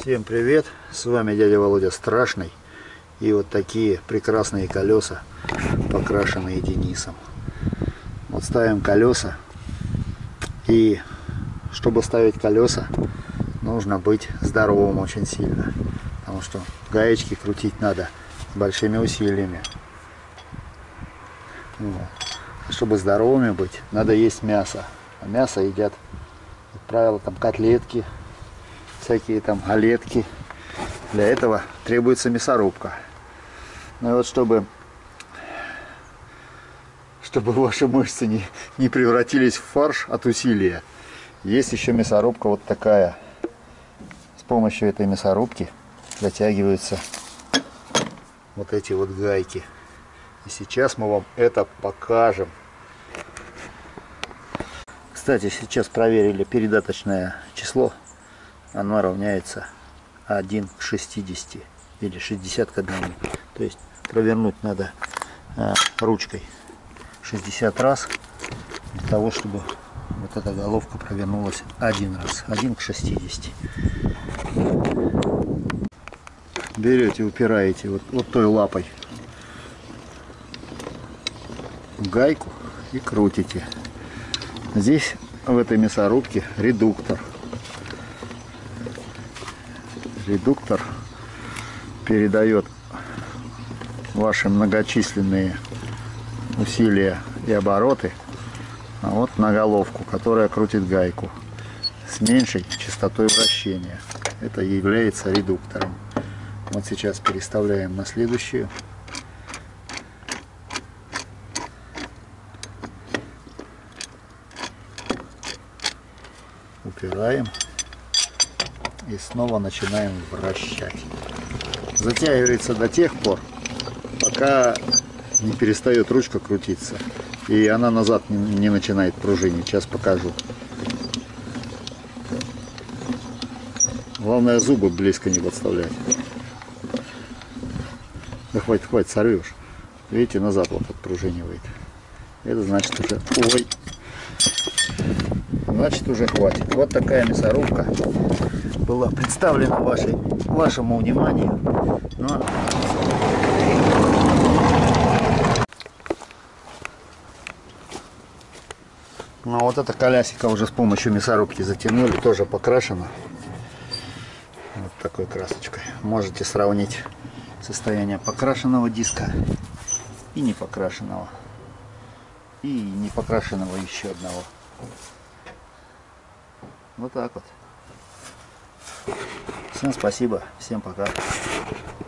Всем привет, с вами дядя Володя Страшный. И вот такие прекрасные колеса, покрашенные Денисом. Вот ставим колеса. И чтобы ставить колеса, нужно быть здоровым очень сильно. Потому что гаечки крутить надо большими усилиями. Вот. Чтобы здоровыми быть, надо есть мясо. А мясо едят, как правило, там котлетки, всякие там галетки. Для этого требуется мясорубка. Ну и вот чтобы ваши мышцы не превратились в фарш от усилия, есть еще мясорубка вот такая. С помощью этой мясорубки затягиваются вот эти вот гайки. И сейчас мы вам это покажем. Кстати, сейчас проверили передаточное число. Оно равняется 1 к 60 или 60 к 1. То есть провернуть надо ручкой 60 раз для того, чтобы вот эта головка провернулась один раз. 1 к 60. Берете, упираете вот той лапой в гайку и крутите. Здесь в этой мясорубке редуктор. Редуктор передает ваши многочисленные усилия и обороты вот на головку, которая крутит гайку с меньшей частотой вращения. Это является редуктором. Вот сейчас переставляем на следующую. Упираем. И снова начинаем вращать. Затягивается до тех пор, пока не перестает ручка крутиться. И она назад не начинает пружинить. Сейчас покажу. Главное, зубы близко не подставлять. Да хватит, хватит, сорвешь. Видите, назад вот отпружинивает. Это значит уже... Ой! Значит, уже хватит. Вот такая мясорубка была представлена вашему вниманию. Ну, вот эта колясика уже с помощью мясорубки затянули, тоже покрашена вот такой красочкой. Можете сравнить состояние покрашенного диска и непокрашенного, и непокрашенного еще одного. Вот так вот. Всем спасибо, всем пока.